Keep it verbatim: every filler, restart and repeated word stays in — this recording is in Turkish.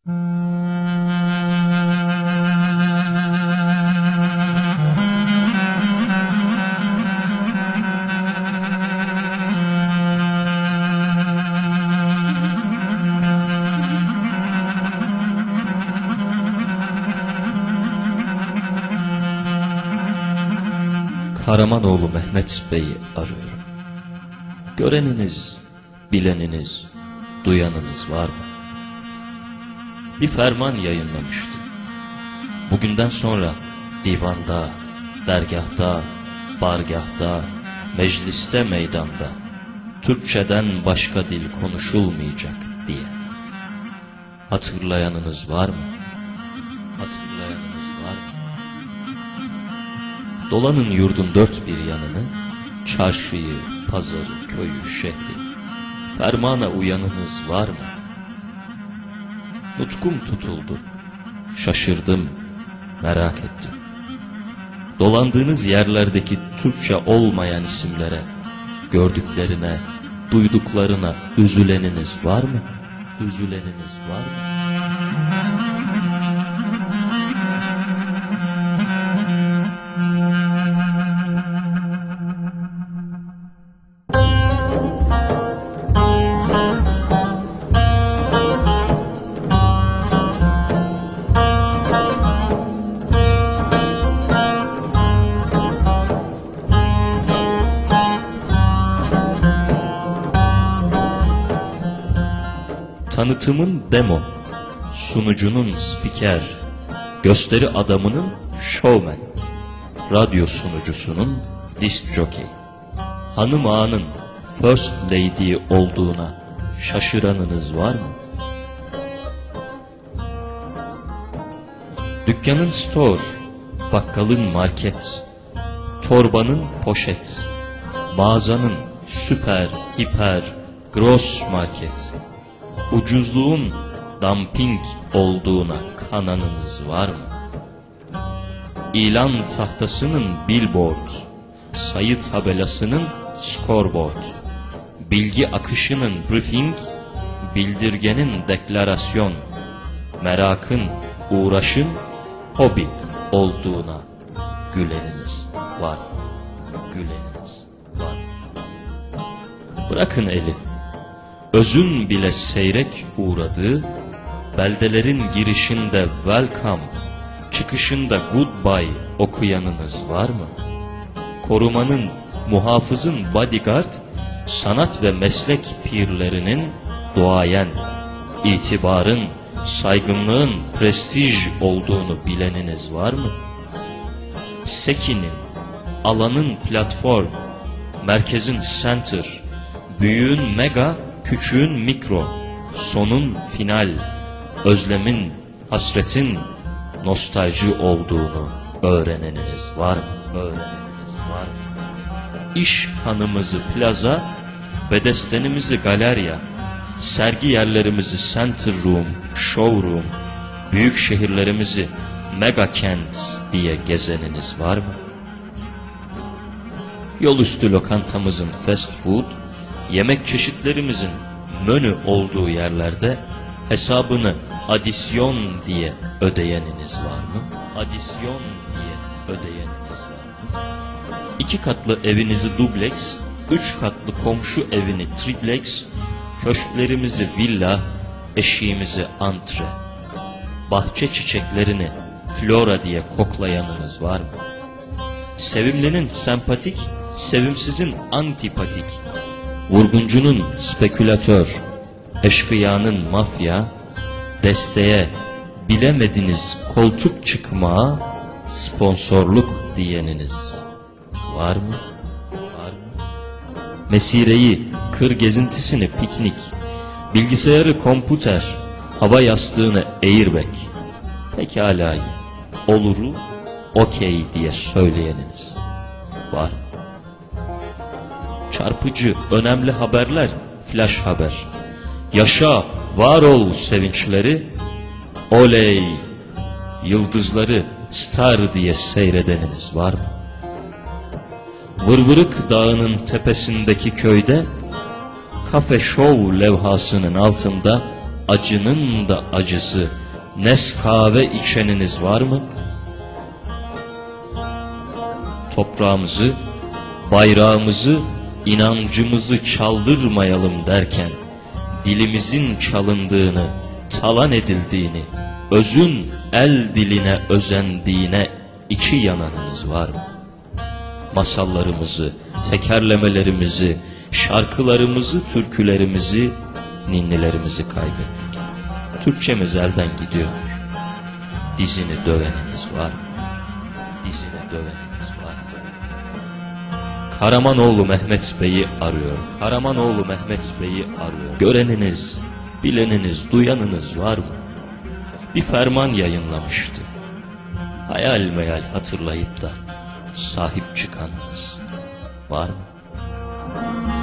Karamanoğlu Mehmet Bey'i arıyorum. Göreniniz, bileniniz, duyanınız var mı? Bir ferman yayınlamıştı. Bugünden sonra divanda, dergahta, bargahta, mecliste, meydanda Türkçeden başka dil konuşulmayacak diye. Hatırlayanınız var mı? Hatırlayanınız var mı? Dolanın yurdun dört bir yanını, çarşıyı, pazarı, köyü, şehri. Fermana uyanınız var mı? Nutkum tutuldu, şaşırdım, merak ettim. Dolandığınız yerlerdeki Türkçe olmayan isimlere, gördüklerine, duyduklarına üzüleniniz var mı? Üzüleniniz var mı? Tanıtımın demo, sunucunun spiker, gösteri adamının showman, radyo sunucusunun disk jockey, hanım ağanın first lady olduğuna şaşıranınız var mı? Dükkanın store, bakkalın market, torbanın poşet, mağazanın süper, hiper, gross market, ucuzluğun dumping olduğuna kananınız var mı? İlan tahtasının billboard, sayı tabelasının scoreboard, bilgi akışının briefing, bildirgenin deklarasyon, merakın, uğraşın, hobi olduğuna güleniniz var mı? Güleniniz var mı? Bırakın eli. Özün bile seyrek uğradığı, beldelerin girişinde welcome, çıkışında goodbye okuyanınız var mı? Korumanın, muhafızın bodyguard, sanat ve meslek pirlerinin duayen, itibarın, saygınlığın prestij olduğunu bileniniz var mı? Sekinin, alanın platform, merkezin center, büyüğün mega, küçüğün mikro, sonun final, özlemin, hasretin, nostalji olduğunu öğreneniniz var mı? Öğreneniniz var mı? İş hanımızı plaza, bedestenimizi galerya, sergi yerlerimizi center room, showroom, büyük şehirlerimizi mega kent diye gezeniniz var mı? Yolüstü lokantamızın fast food, yemek çeşitlerimizin menü olduğu yerlerde hesabını adisyon diye ödeyeniniz var mı? Adisyon diye ödeyeniniz var mı? İki katlı evinizi dubleks, üç katlı komşu evini triplex, köşklerimizi villa, eşiğimizi antre, bahçe çiçeklerini flora diye koklayanınız var mı? Sevimlinin sempatik, sevimsizin antipatik, vurguncunun spekülatör, eşkıyanın mafya, desteğe bilemediniz koltuk çıkmaya sponsorluk diyeniniz var mı? Var mı? Mesireyi, kır gezintisini piknik, bilgisayarı komputer, hava yastığını airbag, pekala oluru okey diye söyleyeniniz var mı? Çarpıcı, önemli haberler, flash haber. Yaşa, var ol sevinçleri, oley, yıldızları star diye seyredeniniz var mı? Vırvırık Dağı'nın tepesindeki köyde, kafe show levhasının altında acının da acısı Neskave içeniniz var mı? Toprağımızı, bayrağımızı, inancımızı çaldırmayalım derken dilimizin çalındığını, talan edildiğini, özün el diline özendiğine iki yananınız var mı? Masallarımızı, tekerlemelerimizi, şarkılarımızı, türkülerimizi, ninnilerimizi kaybettik. Türkçemiz elden gidiyor. Dizini döveniniz var mı? Dizini döveniniz var mı? Karamanoğlu Mehmet Bey'i arıyor. Karamanoğlu Mehmet Bey'i arıyor. Göreniniz, bileniniz, duyanınız var mı? Bir ferman yayınlamıştı. Hayal meyal hatırlayıp da sahip çıkanınız var mı?